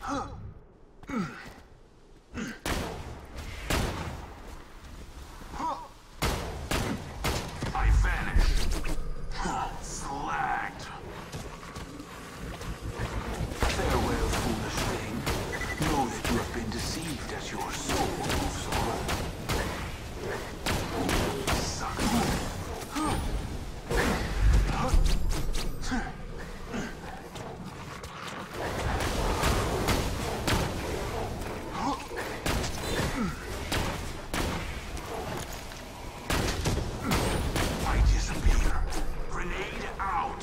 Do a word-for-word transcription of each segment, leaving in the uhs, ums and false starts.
I vanished. Slagged. Farewell, foolish thing. Know that you have been deceived as your soul moves on. Sucker. I disappear. Grenade out.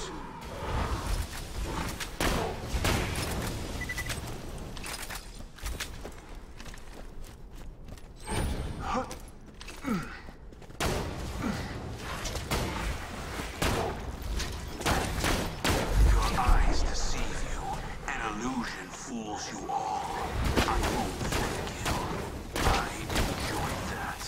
Your eyes deceive you. An illusion fools you all. I move for the kill. I enjoy that.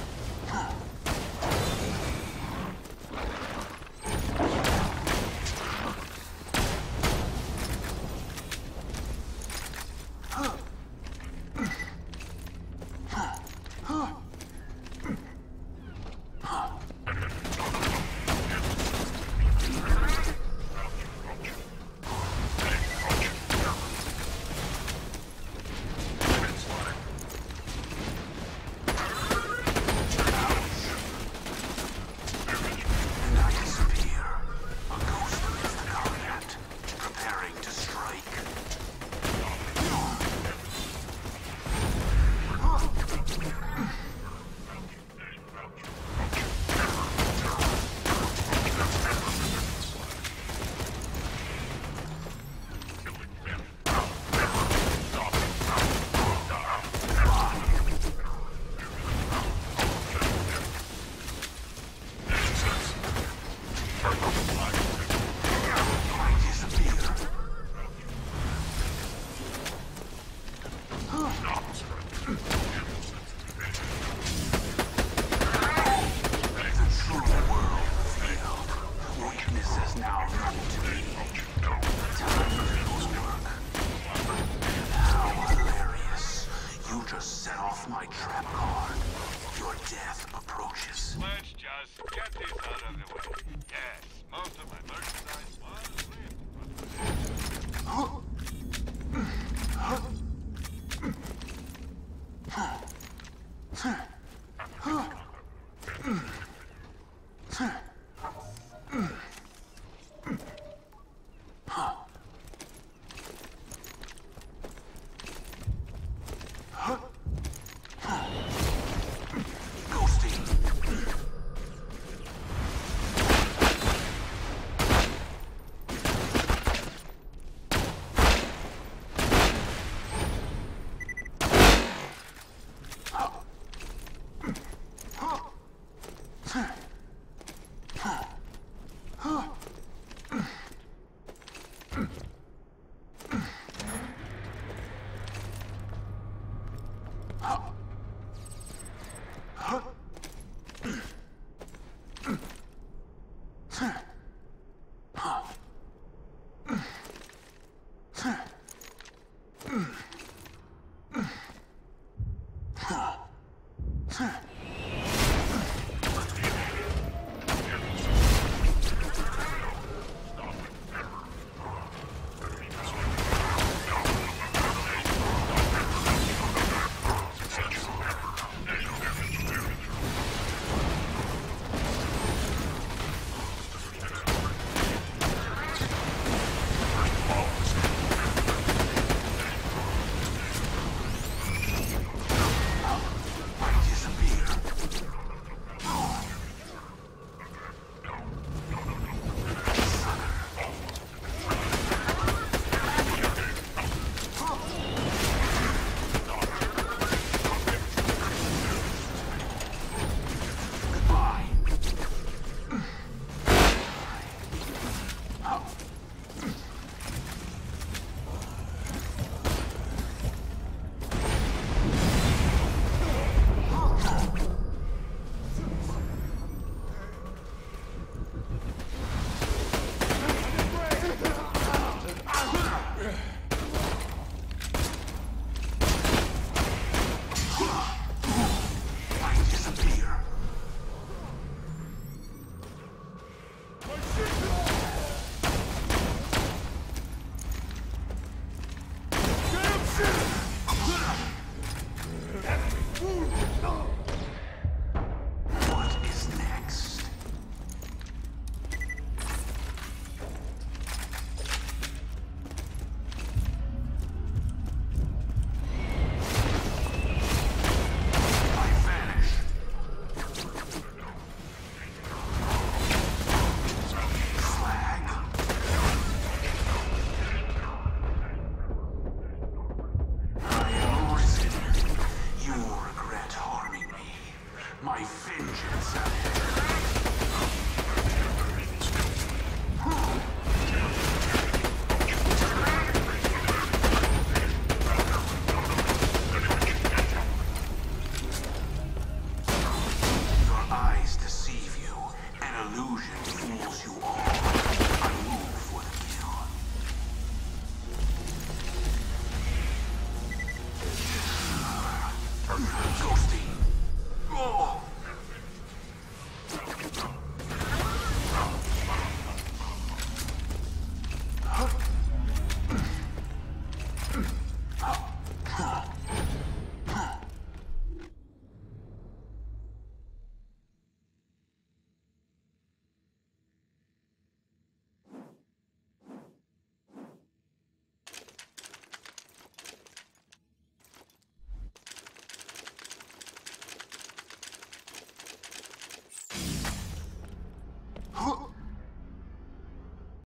And I disappear. A ghost amidst the combat, preparing to strike. I disappear. The true world failed. Weakness is now known to me. Time to work. How hilarious. You just set off my trap card. Your death approaches. Let's just get this out of the way. Yes, most of my merchandise was Ghosting. My vengeance at hand.